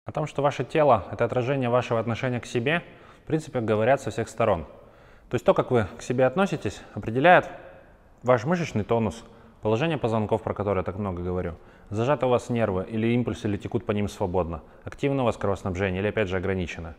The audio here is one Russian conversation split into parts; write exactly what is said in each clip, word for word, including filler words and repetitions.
О том, что ваше тело — это отражение вашего отношения к себе, в принципе, говорят со всех сторон. То есть то, как вы к себе относитесь, определяет ваш мышечный тонус, положение позвонков, про которое я так много говорю, зажаты у вас нервы или импульсы, или текут по ним свободно, активно у вас кровоснабжение или, опять же, ограничено.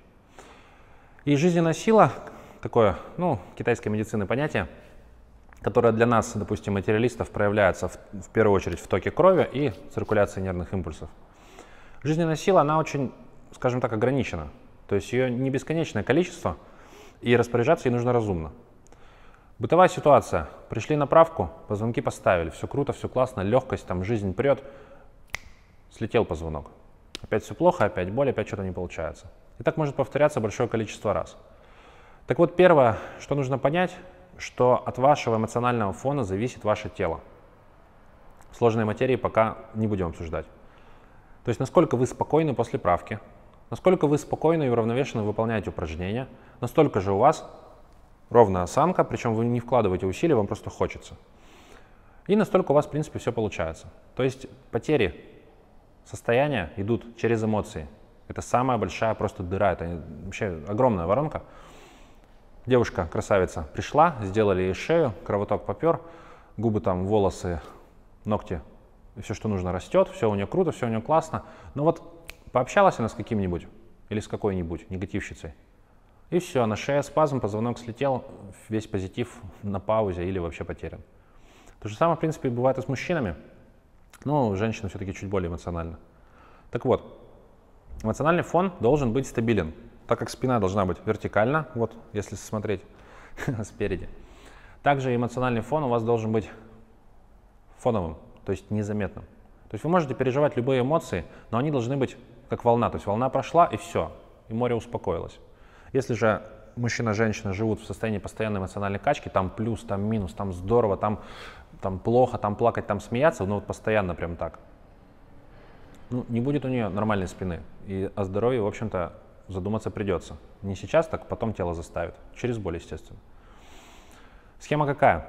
И жизненная сила, такое, ну, китайской медицины понятие, которое для нас, допустим, материалистов, проявляется в, в первую очередь в токе крови и циркуляции нервных импульсов. Жизненная сила, она очень, скажем так, ограничена. То есть ее не бесконечное количество, и распоряжаться ей нужно разумно. Бытовая ситуация. Пришли на правку, позвонки поставили, все круто, все классно, легкость, там жизнь прет, слетел позвонок. Опять все плохо, опять боль, опять что-то не получается. И так может повторяться большое количество раз. Так вот, первое, что нужно понять, что от вашего эмоционального фона зависит ваше тело. Сложные материи пока не будем обсуждать. То есть насколько вы спокойны после правки, насколько вы спокойно и уравновешенно выполняете упражнения, настолько же у вас ровная осанка, причем вы не вкладываете усилия, вам просто хочется. И настолько у вас, в принципе, все получается. То есть потери состояния идут через эмоции. Это самая большая просто дыра, это вообще огромная воронка. Девушка, красавица, пришла, сделали ей шею, кровоток попер, губы там, волосы, ногти, и все, что нужно, растет, все у нее круто, все у нее классно. Но вот пообщалась она с каким-нибудь или с какой-нибудь негативщицей, и все, на шее спазм, позвонок слетел, весь позитив на паузе или вообще потерян. То же самое, в принципе, бывает и с мужчинами, но женщины все-таки чуть более эмоциональны. Так вот, эмоциональный фон должен быть стабилен, так как спина должна быть вертикальна, вот если смотреть спереди. Также эмоциональный фон у вас должен быть фоновым, то есть незаметным. То есть вы можете переживать любые эмоции, но они должны быть как волна. То есть волна прошла, и все, и море успокоилось. Если же мужчина и женщина живут в состоянии постоянной эмоциональной качки, там плюс, там минус, там здорово, там, там плохо, там плакать, там смеяться, ну вот постоянно прям так, ну, не будет у нее нормальной спины. И о здоровье, в общем-то, задуматься придется. Не сейчас, так потом тело заставит. Через боль, естественно. Схема какая?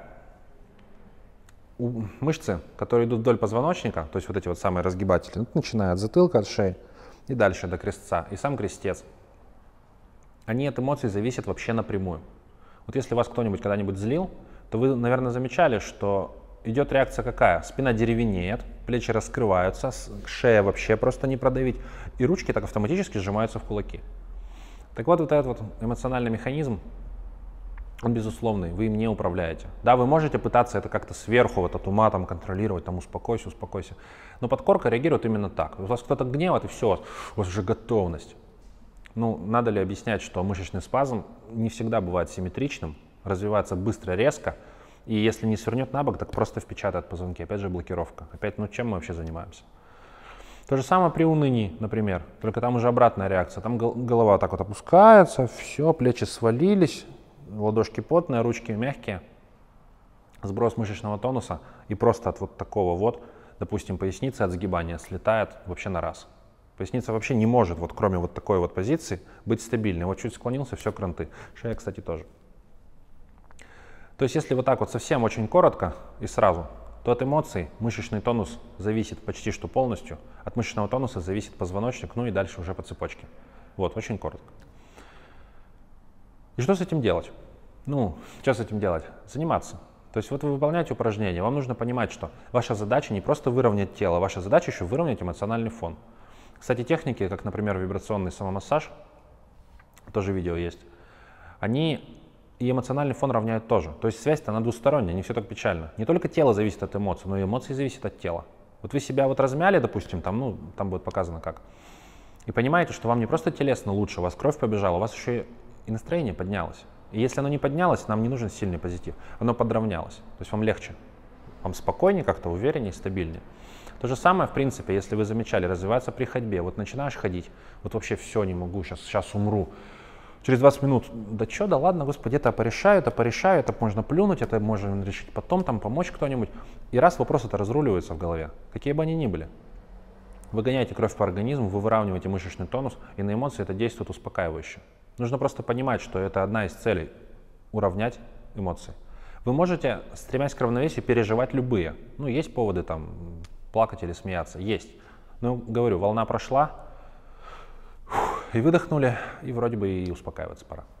У мышцы, которые идут вдоль позвоночника, то есть вот эти вот самые разгибатели, ну, начиная от затылка, от шеи и дальше до крестца, и сам крестец, они от эмоций зависят вообще напрямую. Вот если вас кто-нибудь когда-нибудь злил, то вы, наверное, замечали, что идет реакция какая? Спина деревенеет, плечи раскрываются, шея вообще просто не продавить, и ручки так автоматически сжимаются в кулаки. Так вот, вот этот вот эмоциональный механизм, он безусловный, вы им не управляете. Да, вы можете пытаться это как-то сверху, вот от ума там контролировать, там успокойся, успокойся, но подкорка реагирует именно так. У вас кто-то гневает, и все, у вас уже готовность. Ну, надо ли объяснять, что мышечный спазм не всегда бывает симметричным, развивается быстро, резко, и если не свернет на бок, так просто впечатает позвонки. Опять же блокировка. Опять, ну чем мы вообще занимаемся? То же самое при унынии, например, только там уже обратная реакция. Там голова так вот опускается, все, плечи свалились, ладошки потные, ручки мягкие, сброс мышечного тонуса, и просто от вот такого вот, допустим, поясница от сгибания слетает вообще на раз. Поясница вообще не может, вот кроме вот такой вот позиции, быть стабильной. Вот чуть склонился, все, кранты. Шея, кстати, тоже. То есть если вот так вот совсем очень коротко и сразу, то от эмоций мышечный тонус зависит почти что полностью, от мышечного тонуса зависит позвоночник, ну и дальше уже по цепочке. Вот, очень коротко. И что с этим делать? Ну, что с этим делать? Заниматься. То есть вот вы выполняете упражнения, вам нужно понимать, что ваша задача не просто выровнять тело, ваша задача еще выровнять эмоциональный фон. Кстати, техники, как, например, вибрационный самомассаж, тоже видео есть, они и эмоциональный фон равняют тоже. То есть связь-то она двусторонняя, не все так печально. Не только тело зависит от эмоций, но и эмоции зависят от тела. Вот вы себя вот размяли, допустим, там, ну, там будет показано как, и понимаете, что вам не просто телесно лучше, у вас кровь побежала, у вас еще и настроение поднялось. И если оно не поднялось, нам не нужен сильный позитив, оно подравнялось. То есть вам легче, вам спокойнее, как-то увереннее, стабильнее. То же самое, в принципе, если вы замечали, развивается при ходьбе. Вот начинаешь ходить, вот вообще все не могу, сейчас, сейчас умру. Через двадцать минут, да что, да ладно, господи, это порешаю, это порешаю, это можно плюнуть, это можно решить потом, там помочь кто-нибудь. И раз вопрос это разруливается в голове, какие бы они ни были. Вы гоняете кровь по организму, вы выравниваете мышечный тонус, и на эмоции это действует успокаивающе. Нужно просто понимать, что это одна из целей – уравнять эмоции. Вы можете, стремясь к равновесию, переживать любые. Ну, есть поводы там плакать или смеяться, есть. Но, говорю, волна прошла, и выдохнули, и вроде бы и успокаиваться пора.